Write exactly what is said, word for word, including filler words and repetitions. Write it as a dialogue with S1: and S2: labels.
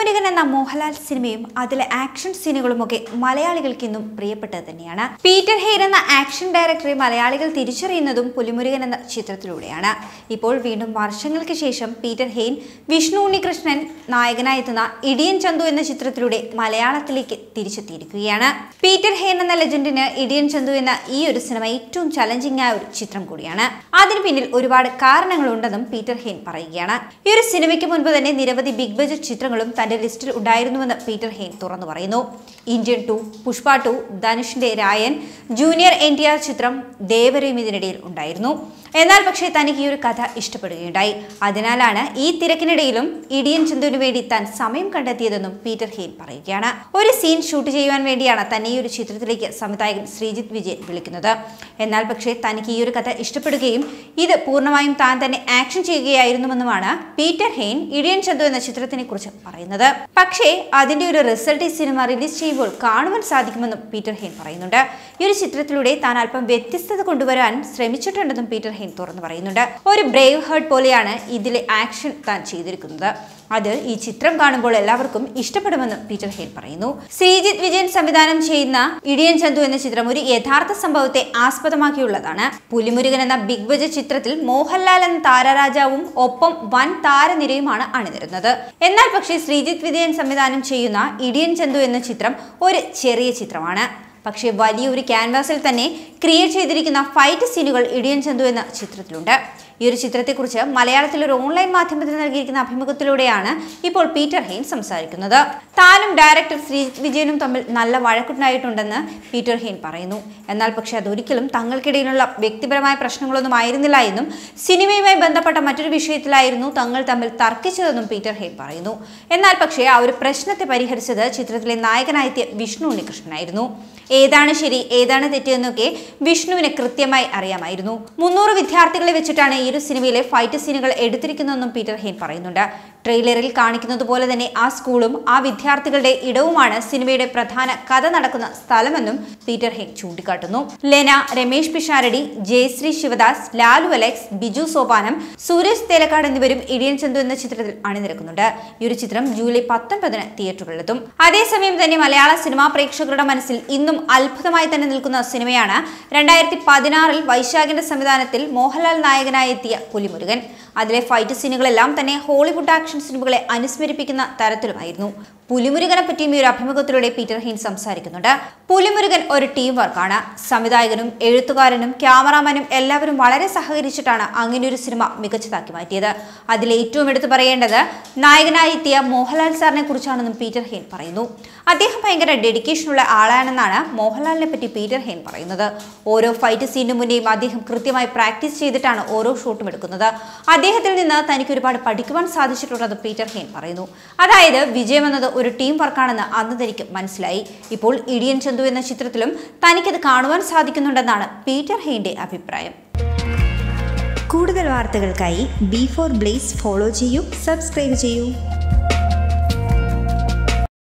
S1: പുലിമുരുകൻ എന്ന മോഹൻലാൽ സിനിമയും അതിലെ ആക്ഷൻ സീനുകളുമൊക്കെ മലയാളികൾക്ക് ഇന്നും പ്രിയപ്പെട്ടത് തന്നെയാണ്. പീറ്റർ ഹെയ്ൻ എന്ന ആക്ഷൻ ഡയറക്ടറെ മലയാളികൾ തിരിച്ചറിയുന്നതും പുലിമുരുകൻ എന്ന ചിത്രത്തിലൂടെയാണ്. ഇപ്പോൾ വീണ്ടും വർഷങ്ങൾക്ക് ശേഷം പീറ്റർ ഹെയ്ൻ വിഷ്ണു ഉണ്ണികൃഷ്ണൻ നായകനായെത്തുന്ന ഇടിയൻ ചന്തു എന്ന ചിത്രത്തിലൂടെ മലയാളത്തിലേക്ക് തിരിച്ചെത്തിയിരിക്കുകയാണ്. പീറ്റർ ഹെയ്ൻ എന്ന ലെജൻഡിന് ഇടിയൻ ചന്തു എന്ന ഈ ഒരു സിനിമ ഏറ്റവും ചലഞ്ചിങ് ആയ ഒരു ചിത്രം കൂടിയാണ്. അതിന് പിന്നിൽ ഒരുപാട് കാരണങ്ങളുണ്ടെന്നും പീറ്റർ ഹെയ്ൻ പറയുകയാണ്. ഈ ഒരു സിനിമയ്ക്ക് മുൻപ് തന്നെ നിരവധി ബിഗ് ബജറ്റ് ചിത്രങ്ങളും തന്റെ ലിസ്റ്റിൽ ഉണ്ടായിരുന്നുവെന്ന് പീറ്റർ ഹെയ്ൻ തുറന്നു പറയുന്നു. ഇന്ത്യൻ ടു, പുഷ്പ ടു, ധനുഷിന്റെ Raayan, junior N T R ചിത്രം ദേവരയും ഇതിനിടയിൽ ഉണ്ടായിരുന്നു. എന്നാൽ പക്ഷേ തനിക്ക് ഈ ഒരു കഥ ഇഷ്ടപ്പെടുകയുണ്ടായി. അതിനാലാണ് ഈ തിരക്കിനിടയിലും ഇടിയൻ ചന്തുവിന് വേണ്ടി താൻ സമയം കണ്ടെത്തിയതെന്നും പീറ്റർ ഹെയ്ൻ പറയുകയാണ്. ഒരു സീൻ ഷൂട്ട് ചെയ്യുവാൻ വേണ്ടിയാണ് തന്നെ ഈ ഒരു ചിത്രത്തിലേക്ക് സംവിധായകൻ ശ്രീജിത്ത് വിജയൻ വിളിക്കുന്നത്. എന്നാൽ പക്ഷേ തനിക്ക് ഈ ഒരു കഥ ഇഷ്ടപ്പെടുകയും ഇത് പൂർണ്ണമായും താൻ തന്നെ ആക്ഷൻ ചെയ്യുകയായിരുന്നുവെന്നുമാണ് പീറ്റർ ഹെയ്ൻ ഇടിയൻ ചന്തു എന്ന ചിത്രത്തിനെ കുറിച്ച് പറയുന്നത്. പക്ഷേ അതിന്റെ ഒരു റിസൾട്ട് ഈ സിനിമ റിലീസ് ചെയ്യുമ്പോൾ കാണുവാൻ സാധിക്കുമെന്നും പീറ്റർ ഹെയ്ൻ പറയുന്നുണ്ട്. ഈ ഒരു ചിത്രത്തിലൂടെ താൻ അല്പം വ്യത്യസ്തത കൊണ്ടുവരാൻ ശ്രമിച്ചിട്ടുണ്ടെന്നും പീറ്റർ ഹെയ്ൻ തുറന്നു പറയുന്നുണ്ട്. ഒരു ബ്രേവ് ഹേർട്ട് പോലെയാണ് ഇതിലെ ആക്ഷൻ താൻ ചെയ്തിരിക്കുന്നത്. അത് ഈ ചിത്രം കാണുമ്പോൾ എല്ലാവർക്കും ഇഷ്ടപ്പെടുമെന്ന് പീറ്റർ ഹെയ്ൻ പറയുന്നു. ശ്രീജിത്ത് വിജയൻ സംവിധാനം ചെയ്യുന്ന ഇടിയൻ ചന്തു എന്ന ചിത്രം ഒരു യഥാർത്ഥ സംഭവത്തെ ആസ്പദമാക്കിയുള്ളതാണ്. പുലിമുരുകൻ എന്ന ബിഗ് ബജറ്റ് ചിത്രത്തിൽ മോഹൻലാൽ എന്ന താരരാജാവും ഒപ്പം വൻ താരനിരയുമാണ് അണിനിരുന്നത്. എന്നാൽ പക്ഷേ ശ്രീജിത്ത് വിജയൻ സംവിധാനം ചെയ്യുന്ന ഇടിയൻ ചന്തു എന്ന ചിത്രം ഒരു ചെറിയ ചിത്രമാണ്. പക്ഷേ വലിയൊരു ക്യാൻവാസിൽ തന്നെ ക്രിയേറ്റ് ചെയ്തിരിക്കുന്ന ഫൈറ്റ് സീനുകൾ ഇടിയൻ ചന്തു എന്ന ചിത്രത്തിലുണ്ട്. ഈ ഒരു ചിത്രത്തെക്കുറിച്ച് മലയാളത്തിൽ ഒരു ഓൺലൈൻ മാധ്യമത്തിൽ നൽകിയിരിക്കുന്ന അഭിമുഖത്തിലൂടെയാണ് ഇപ്പോൾ പീറ്റർ ഹെയ്ൻ സംസാരിക്കുന്നത്. താനും ഡയറക്ടർ ശ്രീജിത്ത് വിജയനും തമ്മിൽ നല്ല വഴക്കുണ്ടായിട്ടുണ്ടെന്ന് പീറ്റർ ഹെയ്ൻ പറയുന്നു. എന്നാൽ പക്ഷേ അതൊരിക്കലും തങ്ങൾക്കിടയിലുള്ള വ്യക്തിപരമായ പ്രശ്നങ്ങളൊന്നും ആയിരുന്നില്ല എന്നും സിനിമയുമായി ബന്ധപ്പെട്ട മറ്റൊരു വിഷയത്തിലായിരുന്നു തങ്ങൾ തമ്മിൽ തർക്കിച്ചതെന്നും പീറ്റർ ഹെയ്ൻ പറയുന്നു. എന്നാൽ പക്ഷേ ആ ഒരു പ്രശ്നത്തെ പരിഹരിച്ചത് ചിത്രത്തിലെ നായകനായെത്തിയ വിഷ്ണു ഉണ്ണികൃഷ്ണനായിരുന്നു. ഏതാണ് ശരി ഏതാണ് തെറ്റ് എന്നൊക്കെ വിഷ്ണുവിനെ കൃത്യമായി അറിയാമായിരുന്നു. മുന്നൂറ് വിദ്യാർത്ഥികളെ വെച്ചിട്ടാണ് ഈ ഒരു സിനിമയിലെ ഫൈറ്റ് സീനുകൾ എടുത്തിരിക്കുന്നതെന്നും പീറ്റർ ഹെയ്ൻ പറയുന്നുണ്ട്. ട്രെയിലറിൽ കാണിക്കുന്നത് പോലെ തന്നെ ആ സ്കൂളും ആ വിദ്യാർത്ഥികളുടെ ഇടവുമാണ് സിനിമയുടെ പ്രധാന കഥ നടക്കുന്ന സ്ഥലമെന്നും പീറ്റർ ഹെയ്ൻ ചൂണ്ടിക്കാട്ടുന്നു. ലെന, രമേശ് പിഷാരടി, ജയശ്രീ ശിവദാസ്, ലാലു അലക്സ്, ബിജു സോപാനം, സൂരജ് തേലക്കാട് എന്നിവരും ഇടിയൻ ചന്തു എന്ന ചിത്രത്തിൽ അണിനിരക്കുന്നുണ്ട്. ഈ ഒരു ചിത്രം ജൂലൈ പത്തൊൻപതിന് തിയേറ്ററുകളിലെത്തും. അതേസമയം തന്നെ മലയാള സിനിമാ പ്രേക്ഷകരുടെ മനസ്സിൽ ഇന്നും അത്ഭുതമായി തന്നെ നിൽക്കുന്ന സിനിമയാണ് രണ്ടായിരത്തി പതിനാറിൽ വൈശാഖിന്റെ സംവിധാനത്തിൽ മോഹൻലാൽ നായകനായി എത്തിയ പുലിമുരുകൻ. അതിലെ ഫൈറ്റ് സീനുകളെല്ലാം തന്നെ ഹോളിവുഡ് ആക്ഷൻ സിനിമകളെ അനുസ്മരിപ്പിക്കുന്ന തരത്തിലുമായിരുന്നു. പുലിമുരുകനെ പറ്റിയും ഈ ഒരു അഭിമുഖത്തിലൂടെ പീറ്റർ ഹെയ്ൻ സംസാരിക്കുന്നുണ്ട്. പുലിമുരുകൻ ഒരു ടീം വർക്കാണ്. സംവിധായകനും എഴുത്തുകാരനും ക്യാമറാമാനും എല്ലാവരും വളരെ സഹകരിച്ചിട്ടാണ് അങ്ങനെ ഒരു സിനിമ മികച്ചതാക്കി മാറ്റിയത്. അതിൽ ഏറ്റവും എടുത്തു പറയേണ്ടത് നായകനായി എത്തിയ മോഹൻലാൽ സാറിനെ കുറിച്ചാണെന്നും പീറ്റർ ഹെയ്ൻ പറയുന്നു. അദ്ദേഹം ഭയങ്കര ഡെഡിക്കേഷനുള്ള ആളാണെന്നാണ് മോഹൻലാലിനെ പറ്റി പീറ്റർ ഹെയ്ൻ പറയുന്നത്. ഓരോ ഫൈറ്റ് സീനിനു മുന്നേയും അദ്ദേഹം കൃത്യമായി പ്രാക്ടീസ് ചെയ്തിട്ടാണ് ഓരോ ഷോട്ടും എടുക്കുന്നത്. അദ്ദേഹത്തിൽ നിന്ന് തനിക്ക് ഒരുപാട് പഠിക്കുവാൻ സാധിച്ചിട്ടുണ്ടെന്ന് പീറ്റർ ഹെയ്ൻ പറയുന്നു. അതായത് വിജയം എന്നത് ഒരു ടീം വർക്കാണെന്ന് അന്ന് തനിക്ക് മനസ്സിലായി. ഇപ്പോൾ ഇടിയൻ ചന്തു എന്ന ചിത്രത്തിലും തനിക്കത് കാണുവാൻ സാധിക്കുന്നുണ്ടെന്നാണ് പീറ്റർ ഹെയ്ൻ്റെ അഭിപ്രായം.
S2: കൂടുതൽ വാർത്തകൾക്കായി ബി ഫോർ ബ്ലേസ് ഫോളോ ചെയ്യൂ, സബ്സ്ക്രൈബ് ചെയ്യൂ.